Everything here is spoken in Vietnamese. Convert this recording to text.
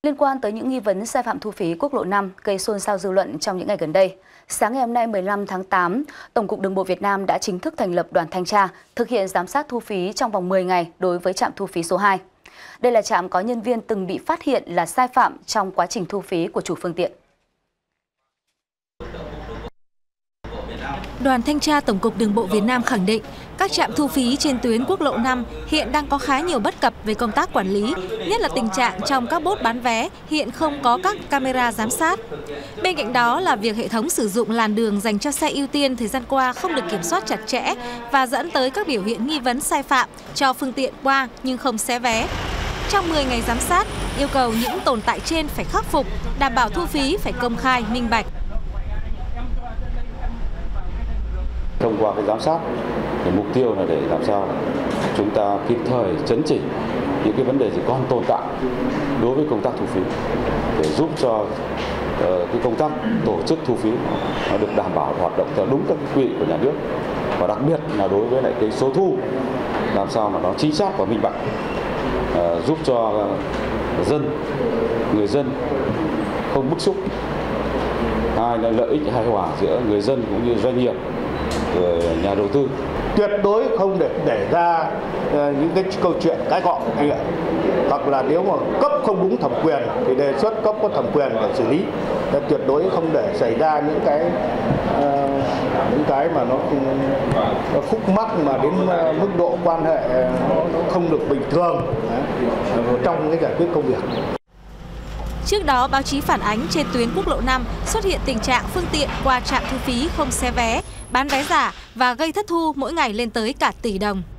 Liên quan tới những nghi vấn sai phạm thu phí quốc lộ 5 gây xôn xao dư luận trong những ngày gần đây, sáng ngày hôm nay 15 tháng 8, Tổng cục Đường bộ Việt Nam đã chính thức thành lập đoàn thanh tra thực hiện giám sát thu phí trong vòng 10 ngày đối với trạm thu phí số 2. Đây là trạm có nhân viên từng bị phát hiện là sai phạm trong quá trình thu phí của chủ phương tiện. Đoàn thanh tra Tổng cục Đường bộ Việt Nam khẳng định, các trạm thu phí trên tuyến quốc lộ 5 hiện đang có khá nhiều bất cập về công tác quản lý, nhất là tình trạng trong các bốt bán vé hiện không có các camera giám sát. Bên cạnh đó là việc hệ thống sử dụng làn đường dành cho xe ưu tiên thời gian qua không được kiểm soát chặt chẽ và dẫn tới các biểu hiện nghi vấn sai phạm cho phương tiện qua nhưng không xé vé. Trong 10 ngày giám sát, yêu cầu những tồn tại trên phải khắc phục, đảm bảo thu phí phải công khai, minh bạch. Thông qua cái giám sát, thì mục tiêu là để làm sao chúng ta kịp thời chấn chỉnh những cái vấn đề gì còn tồn tại đối với công tác thu phí, để giúp cho cái công tác tổ chức thu phí nó được đảm bảo hoạt động theo đúng các quy định của nhà nước, và đặc biệt là đối với lại cái số thu làm sao mà nó chính xác và minh bạch, giúp cho người dân không bức xúc. Hai là lợi ích hài hòa giữa người dân cũng như doanh nghiệp, nhà đầu tư. Tuyệt đối không để ra những cái câu chuyện cãi cọ, hoặc là nếu mà cấp không đúng thẩm quyền thì đề xuất cấp có thẩm quyền để xử lý. Tuyệt đối không để xảy ra những cái mà nó khúc mắc mà đến mức độ quan hệ nó không được bình thường trong cái giải quyết công việc. Trước đó, báo chí phản ánh trên tuyến quốc lộ 5 xuất hiện tình trạng phương tiện qua trạm thu phí không xé vé, bán vé giả và gây thất thu mỗi ngày lên tới cả tỷ đồng.